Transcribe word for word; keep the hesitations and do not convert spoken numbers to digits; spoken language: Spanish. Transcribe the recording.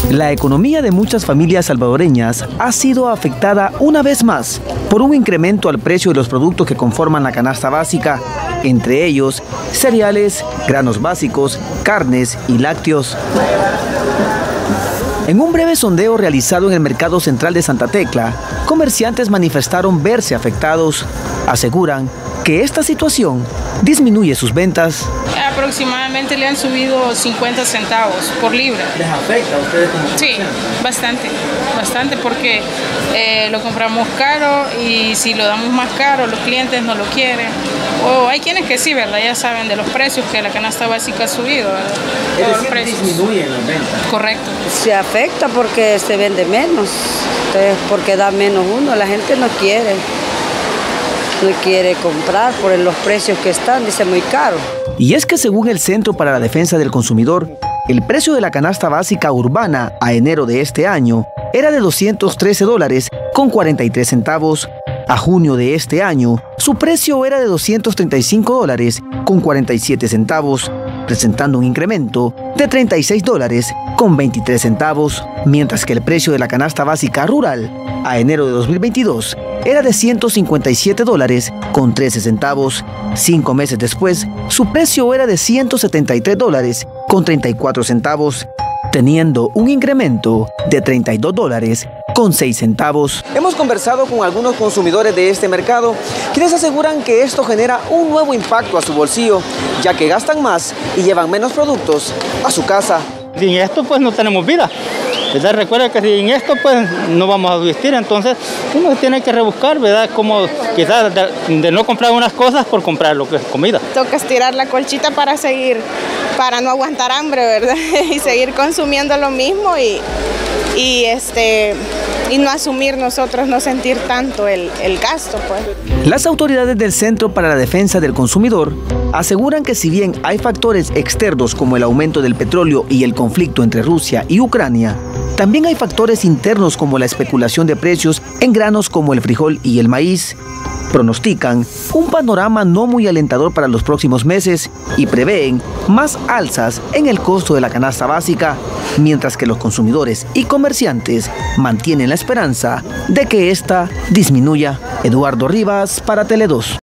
La economía de muchas familias salvadoreñas ha sido afectada una vez más por un incremento al precio de los productos que conforman la canasta básica, entre ellos cereales, granos básicos, carnes y lácteos. En un breve sondeo realizado en el Mercado Central de Santa Tecla, comerciantes manifestaron verse afectados. Aseguran que esta situación disminuye sus ventas. Aproximadamente le han subido cincuenta centavos por libra. ¿Les afecta a ustedes como comerciantes? Sí, bastante, bastante porque eh, lo compramos caro y si lo damos más caro los clientes no lo quieren. O hay quienes que sí, ¿verdad? Ya saben de los precios que la canasta básica ha subido, ¿verdad? Es decir, disminuyen las ventas. Correcto. Se afecta porque se vende menos, entonces porque da menos uno, la gente no quiere. No quiere comprar por los precios que están, dice muy caro. Y es que según el Centro para la Defensa del Consumidor, el precio de la canasta básica urbana a enero de este año era de doscientos trece dólares con cuarenta y tres centavos. A junio de este año, su precio era de doscientos treinta y cinco dólares con cuarenta y siete centavos, presentando un incremento de treinta y seis dólares con veintitrés centavos, mientras que el precio de la canasta básica rural a enero de dos mil veintidós era de ciento cincuenta y siete dólares con trece centavos. Cinco meses después, su precio era de ciento setenta y tres dólares con treinta y cuatro centavos, teniendo un incremento de treinta y dos dólares con seis centavos. Hemos conversado con algunos consumidores de este mercado, quienes aseguran que esto genera un nuevo impacto a su bolsillo, ya que gastan más y llevan menos productos a su casa. Sin esto pues no tenemos vida, ¿verdad? Recuerda que sin esto pues no vamos a vestir, entonces uno tiene que rebuscar, ¿verdad? Como quizás de, de no comprar unas cosas por comprar lo que es comida. Toca estirar la colchita para seguir, para no aguantar hambre, ¿verdad? Y seguir consumiendo lo mismo y, y, este, y no asumir nosotros, no sentir tanto el, el gasto, pues. Las autoridades del Centro para la Defensa del Consumidor aseguran que si bien hay factores externos como el aumento del petróleo y el conflicto entre Rusia y Ucrania, también hay factores internos como la especulación de precios en granos como el frijol y el maíz. Pronostican un panorama no muy alentador para los próximos meses y prevén más alzas en el costo de la canasta básica, mientras que los consumidores y comerciantes mantienen la esperanza de que esta disminuya. Eduardo Rivas para Tele dos.